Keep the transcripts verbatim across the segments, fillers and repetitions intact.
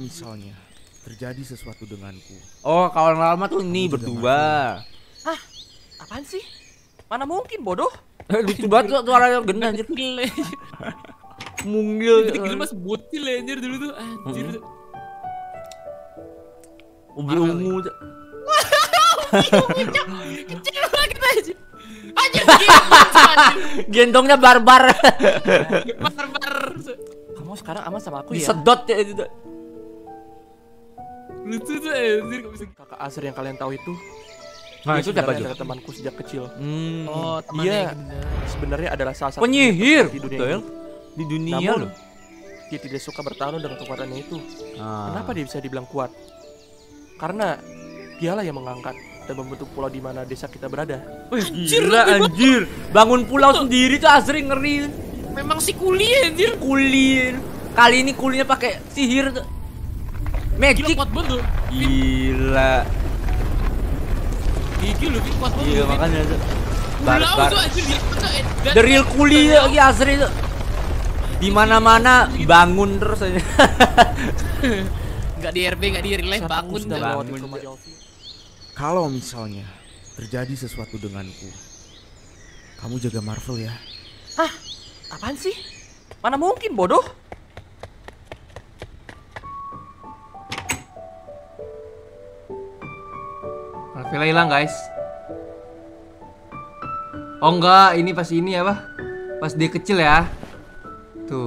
misalnya terjadi sesuatu denganku. Oh, kawan lama tuh ini berdua. Hah? Apaan sih? Mana mungkin, bodoh? Lucu banget tuh suaranya gena anjir. Mungil. Gila mas bocil ya anjir dulu tuh. Anjir. Ungu-ungu. Kecil banget aja. Anjir. Gendongnya barbar. Barbar. Kamu sekarang aman sama aku ya? Disedot ya itu. Lucu tuh anjir kok bisa. Kakak Azri yang kalian tahu itu, Nah, dia itu siapa sebenarnya tuh? adalah temanku sejak kecil. Hmm. Oh, temannya Dia yang bener. sebenarnya adalah salah satu Penyihir di dunia betul. ini. Di dunia Namun, loh. dia tidak suka bertarung dengan kekuatannya itu. Ah. Kenapa dia bisa dibilang kuat? Karena dialah yang mengangkat dan membentuk pulau di mana desa kita berada. Wih, Anjir, gila lebih anjir. Bangun pulau sendiri tuh Azri ngeri. Memang si kuliah anjir. Kuli. Kali ini kulinya pakai sihir tuh. Gila Magic. kuat banget tuh. Gila. Gigi lebih kuat banget. Iya Lupin. makanya tuh. Pulau Barbar. tuh anjir dia. Dan- The real kuli lagi Azri tuh. Di mana-mana bangun terus aja. Enggak di R B, enggak di real life, Saat aku bangun sedang dah. melewati Bangun rumah dah. Yolvi, Kalau misalnya terjadi sesuatu denganku, kamu jaga Marvel ya. Hah? Apaan sih? Mana mungkin, bodoh? Marvel hilang guys. Oh enggak, ini pas ini apa? Pas dia kecil ya. Tuh.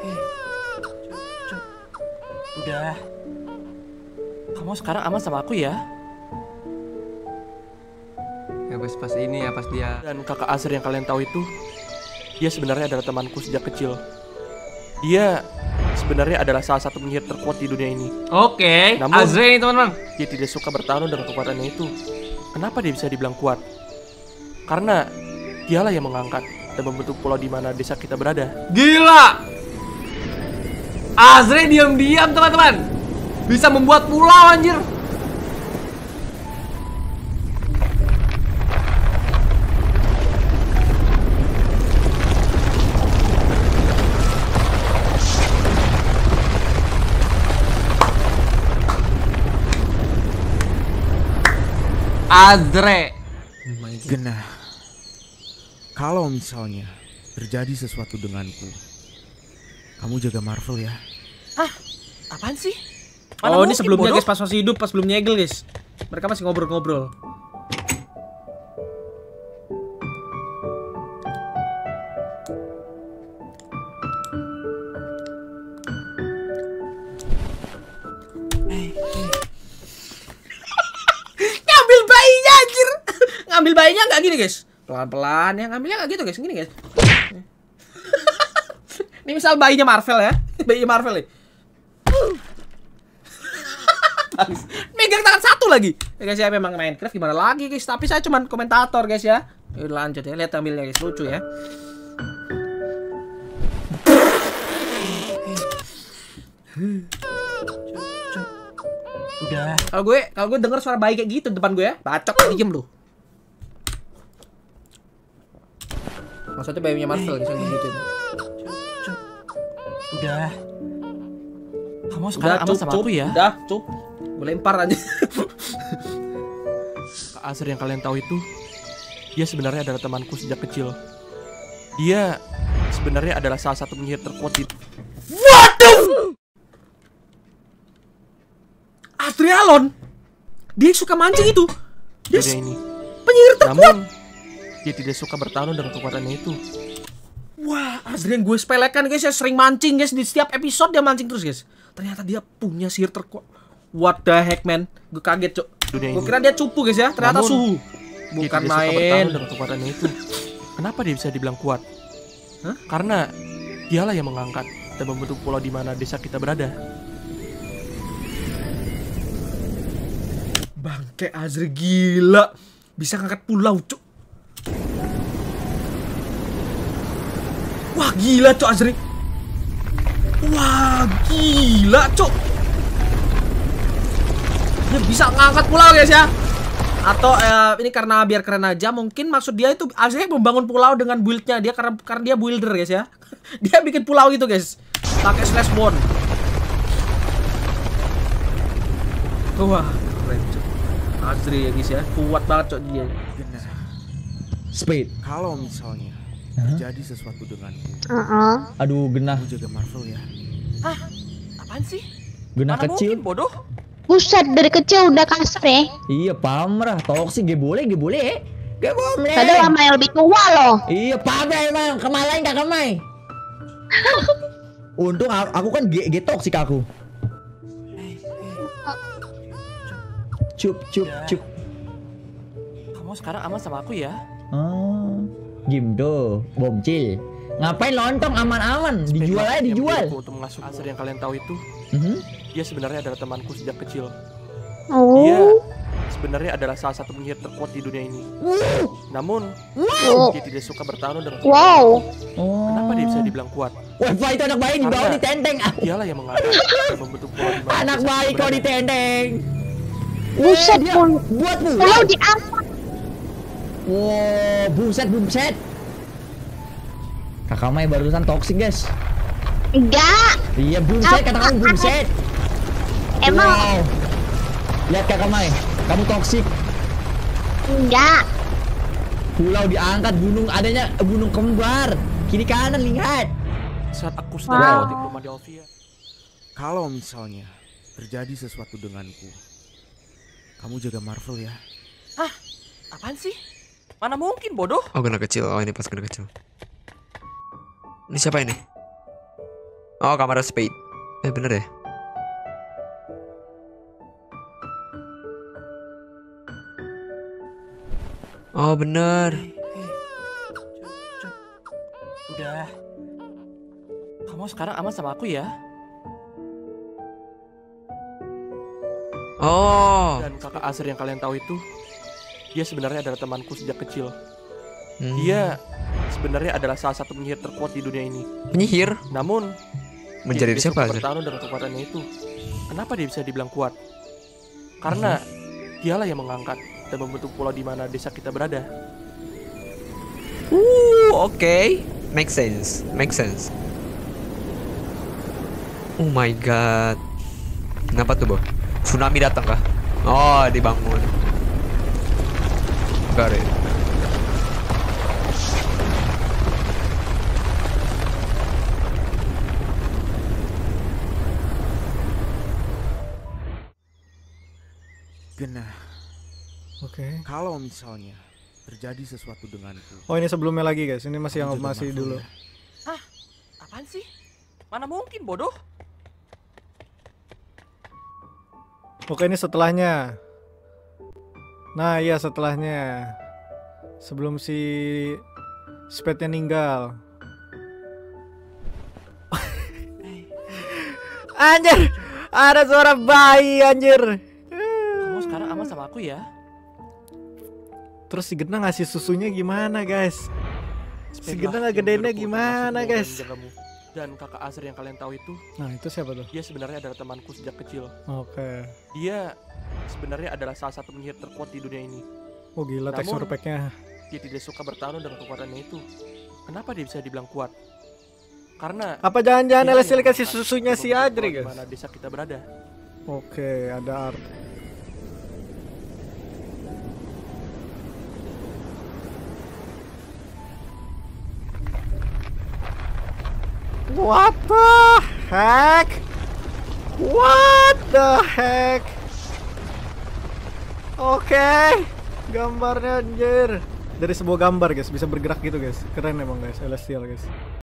Udah. Kamu sekarang aman sama aku ya? Ya pas pas ini ya, pas dia. Dan kakak Azri yang kalian tahu itu, dia sebenarnya adalah temanku sejak kecil. Dia sebenarnya adalah salah satu penyihir terkuat di dunia ini. Oke, Namun- Azri nih teman-teman. Dia tidak suka bertarung dengan kekuatannya itu. Kenapa dia bisa dibilang kuat? Karena dialah yang mengangkat dan membentuk pulau di mana desa kita berada. Gila. Azri diam-diam teman-teman. Bisa membuat pulau anjir. Azre. Genah. Kalau misalnya terjadi sesuatu denganku, kamu jaga Marvel ya. Hah? Apaan sih? Oh ini mungkin, sebelumnya bodoh? guys, pas masih hidup, pas belum nyegel guys. Mereka masih ngobrol-ngobrol. Ngambil bayinya anjir. Ngambil bayinya nggak gini guys. Pelan-pelan ya, ngambilnya nggak gitu guys, gini guys. Ini misal bayinya Marvel ya. Bayinya Marvel ya. Megang tangan satu lagi. Ya guys ya, memang Minecraft gimana lagi guys. Tapi saya cuman komentator guys ya. Yuk lanjut ya, lihat ambilnya guys, lucu ya. Udah. Kalau gue, kalau gue denger suara bayi kayak gitu depan gue ya, bacok diem lu. Maksudnya bayinya Marvel guys yang gitu. Udah. Kamu Udah sekarang aman cup, sama cup, aku ya? udah cup. Gue lempar aja. Kak Azri yang kalian tahu itu, dia sebenarnya adalah temanku sejak kecil. Dia sebenarnya adalah salah satu penyihir terkuat di Waduh! Adrialon, dia suka mancing itu. Dia dunia ini. penyihir terkuat. Namun, dia tidak suka bertarung dengan kekuatannya itu. Wah, Adrian gue sepelekan guys ya, sering mancing guys, di setiap episode dia mancing terus guys. Ternyata dia punya sihir terkuat. What the heck man, gue kaget cok. Dunia Gue ini. kira dia cupu guys ya, ternyata Namun, suhu. Dia Bukan tidak suka main. bertarung dengan kekuatannya itu. Kenapa dia bisa dibilang kuat? Hah? Karena dialah yang mengangkat dan membentuk pulau di mana desa kita berada. Bangke Azri gila, bisa ngangkat pulau cok. Wah gila cok Azri. Wah gila cok. Dia bisa ngangkat pulau guys ya. Atau eh, ini karena biar keren aja, mungkin maksud dia itu Azri membangun pulau dengan buildnya dia, karena karena dia builder guys ya. Dia bikin pulau gitu guys, pakai slash bone. Wah, keren cok. Azri ya guys ya, kuat banget cok dia. Genah. Speed. Kalau misalnya Hah? terjadi sesuatu denganku, Heeh. Aduh, genah. kamu jaga Marvel ya. Apaan sih? Genah Mana kecil. mungkin bodoh? Buset, dari kecil udah kasar ya. Iya, pamrah. Toksik gak boleh, gak boleh. Gak boleh. Padahal sama yang lebih tua loh. Iya, pamrah emang. Kemalain kak Kemai. Untung aku, aku kan ge, ge toksik aku. Cup, cup, Ya. cup. Kamu sekarang aman sama aku ya? Oh, Gimdo, bomcil. Ngapain lontong aman-aman? Dijual aja, Yang dijual. menjadiku untuk mengasuh Azri yang kalian tahu itu, Mhm. dia sebenarnya adalah temanku sejak kecil. Oh. Dia sebenarnya adalah salah satu penyihir terkuat di dunia ini. Namun, Wow. dia tidak suka bertarung dengan Wow. Oh. Kenapa dia bisa dibilang kuat? Wah, Pak, itu anak bayi di bawah Karena- ditenteng. Ah, Dialah yang mengangkat dan membentuk pola di mana anak desa bayi kita kok berada. ditenteng. Buset Dia pun. buat Pulau buat. diangkat. Wow, buset, buset. Kakak Mai barusan toksik, guys. Enggak. Iya, buset, kata kamu buset. Emang Wow. Lihat Kakak Mai, kamu toksik. enggak. Pulau diangkat, gunung adanya eh, gunung kembar. Kiri kanan lihat. Saat aku sedang Wow. melewati rumah Delvia, Kalau misalnya terjadi sesuatu denganku, kamu jaga Marvel ya. apaan sih? Mana mungkin bodoh? Oh, kena kecil. Oh, ini pas kena kecil. Ini siapa ini? Oh, kamera Spade. Eh, bener ya? Oh, bener. Udah. Kamu sekarang aman sama aku ya? Oh. Dan kakak Azri yang kalian tahu itu, dia sebenarnya adalah temanku sejak kecil. Hmm. Dia sebenarnya adalah salah satu penyihir terkuat di dunia ini. Penyihir Namun, menjadi dia tidak siapa? suka Azri? bertarung dengan kekuatannya itu. Kenapa dia bisa dibilang kuat? Karena dialah yang mengangkat dan membentuk pola di mana desa kita berada. Uh, oke. Make sense. Make sense. Oh my god. Kenapa tuh, Bo? Tsunami datang kah? Oh, dibangun. Got it. Genah. Oke. Kalau misalnya terjadi sesuatu denganku, Oh, ini sebelumnya lagi guys. Ini masih yang kamu jaga masih Marvel dulu. ya. Apaan sih? Mana mungkin bodoh? Oke, ini setelahnya. Nah, iya setelahnya. Sebelum si Spade-nya ninggal. Anjir, ada suara bayi anjir. Kamu sekarang aman sama aku ya? Terus si Gena ngasih susunya gimana, guys? Si Gena ngegedeinnya gimana, guys? Dan kakak Azri yang kalian tahu itu, Nah, itu siapa tuh? dia sebenarnya adalah temanku sejak kecil. Oke. Dia sebenarnya adalah salah satu penyihir terkuat di dunia ini. Oh, gila Namun- tekstur pack-nya. Dia tidak suka bertarung dengan kekuatannya itu. Kenapa dia bisa dibilang kuat? Karena Apa jangan-jangan dialah Elesiel yang kasih mengangkat susunya dan si membentuk Adri, pola di guys? mana desa kita berada. Oke, ada art. What the heck? What the heck? Oke, gambarnya anjir. Dari sebuah gambar guys, bisa bergerak gitu guys. Keren emang guys, Celestial guys.